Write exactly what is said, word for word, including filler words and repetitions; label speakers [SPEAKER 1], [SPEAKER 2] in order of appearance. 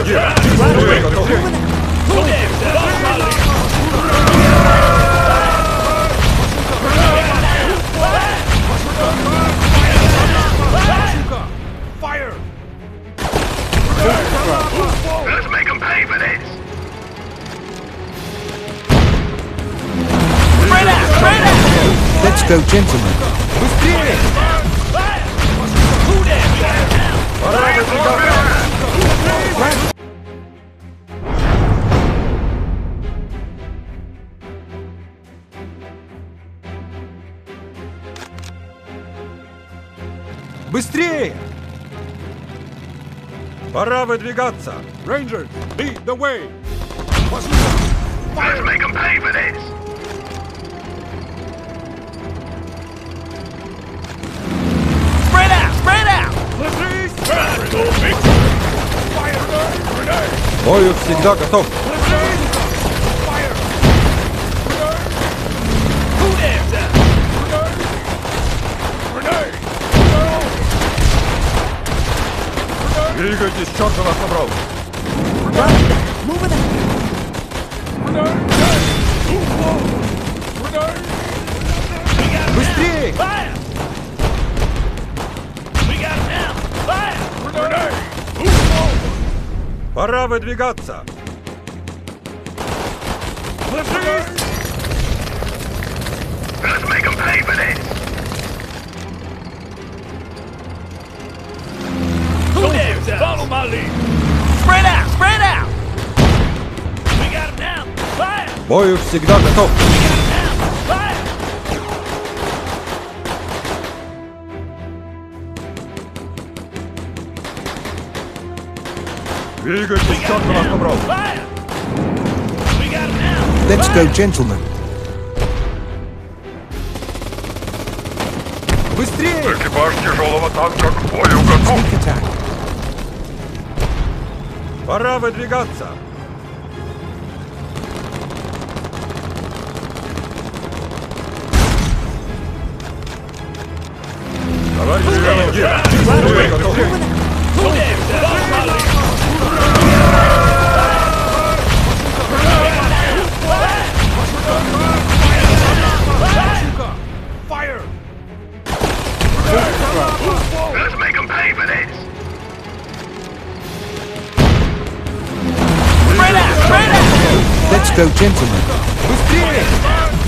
[SPEAKER 1] Fire!
[SPEAKER 2] Let's make them pay for this!
[SPEAKER 3] Spread out! Spread out!
[SPEAKER 4] Let's go, gentlemen.
[SPEAKER 3] Быстрее! Быстрее!
[SPEAKER 1] Пора выдвигаться! Rangers, lead the way!
[SPEAKER 2] Let's make them pay for this!
[SPEAKER 3] Spread out! Spread out!
[SPEAKER 1] Бою всегда готов! Двигайтесь, черт вас побрал!
[SPEAKER 3] Быстрее!
[SPEAKER 1] Пора выдвигаться!
[SPEAKER 2] Let's make them pay for this!
[SPEAKER 1] Follow my lead!
[SPEAKER 3] Spread out! Spread out!
[SPEAKER 1] Бою всегда готов! Двигайтесь, черт вас побрал!
[SPEAKER 4] Let's go, gentlemen.
[SPEAKER 3] Быстрее!
[SPEAKER 2] Экипаж тяжелого танка к бою готов!
[SPEAKER 4] Sneak attack.
[SPEAKER 1] Пора выдвигаться! Товарищи командир! Бой готов!
[SPEAKER 2] Fire! Let's make them pay for this!
[SPEAKER 3] Spread out! Spread out!
[SPEAKER 4] Let's go, gentlemen.
[SPEAKER 3] Быстрее!